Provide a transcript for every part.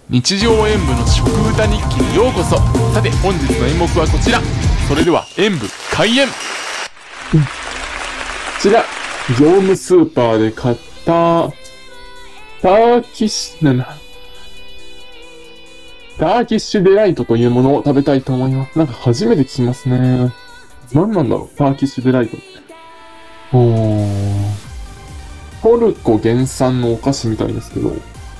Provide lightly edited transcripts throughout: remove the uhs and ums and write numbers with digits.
日常演舞の食歌日記にようこそ。さて本日の演目はこちら。それでは演舞開演。こちら業務スーパーで買ったターキッシュデライトというものを食べたいと思います。なんか初めて聞きますね。何なんだろう、ターキッシュデライトって。トルコ原産のお菓子みたいですけど、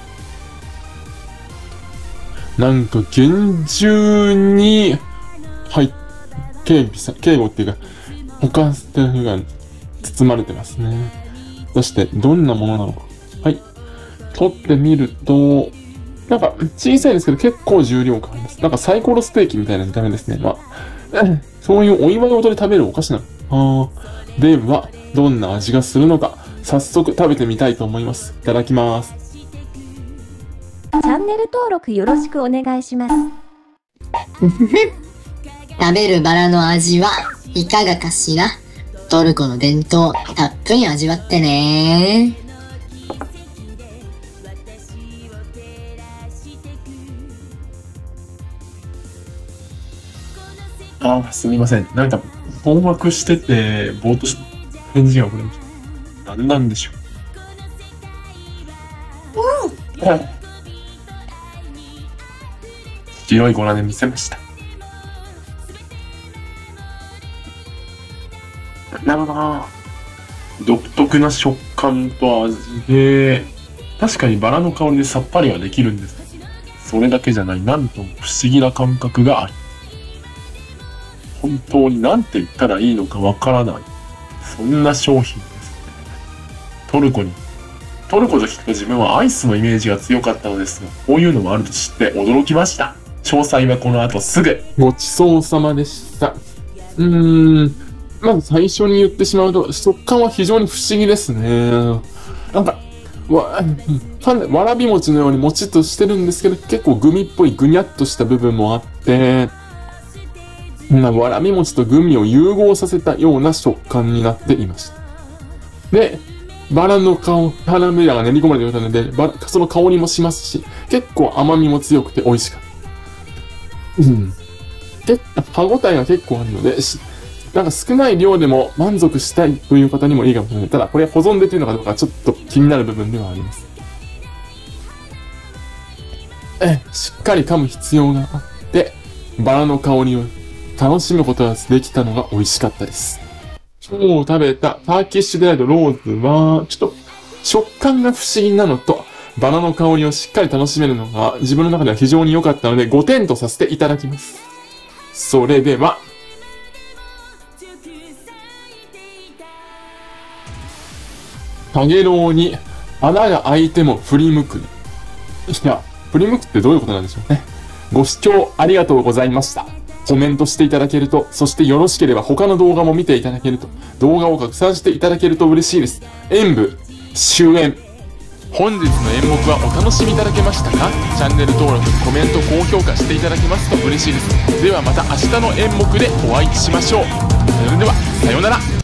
なんか厳重に、警護っていうか、他スタッフが包まれてますね。そして、どんなものなのか。はい。取ってみると、なんか小さいですけど結構重量感あります。なんかサイコロステーキみたいな見た目ですね。まあ、そういうお祝い事で食べるお菓子なの。では、どんな味がするのか、早速食べてみたいと思います。いただきます。 チャンネル登録よろしくお願いします。 食べるバラの味はいかがかしら。トルコの伝統、たっぷり味わってね。 すみません。なんか、困惑してて、ぼーっとし、返事が遅れました。何なんでしょう。白い粉で見せました。なんか、独特な食感と味で、確かにバラの香りでさっぱりはできるんです。それだけじゃない、なんとも不思議な感覚がある。本当に何て言ったらいいのかわからない。そんな商品です。トルコと聞くと自分はアイスのイメージが強かったのですが、こういうのもあると知って驚きました。詳細はこの後すぐ。ごちそうさまでした。まず最初に言ってしまうと、食感は非常に不思議ですね。なんか、わらび餅のようにもちっとしてるんですけど、結構グミっぽいぐにゃっとした部分もあって、わらび餅とグミを融合させたような食感になっていました。で、バラの花びらが練り込まれていたので、その香りもしますし、結構甘みも強くて美味しかった。歯応えが結構あるので、なんか少ない量でも満足したいという方にもいいかもしれない。ただ、これ保存できるのかどうかちょっと気になる部分ではあります。しっかり噛む必要があって、バラの香りを楽しむことができたのが美味しかったです。今日食べたターキッシュデライトローズは、ちょっと食感が不思議なのと、バラの香りをしっかり楽しめるのが自分の中では非常に良かったので5点とさせていただきます。それでは、かげろうに穴が開いても振り向く。いや、振り向くってどういうことなんでしょうね。ご視聴ありがとうございました。コメントしていただけると、そしてよろしければ他の動画も見ていただけると、動画を拡散していただけると嬉しいです。演舞終演。本日の演目はお楽しみいただけましたか？チャンネル登録、コメント、高評価していただけますと嬉しいです。ではまた明日の演目でお会いしましょう。それでは、さようなら。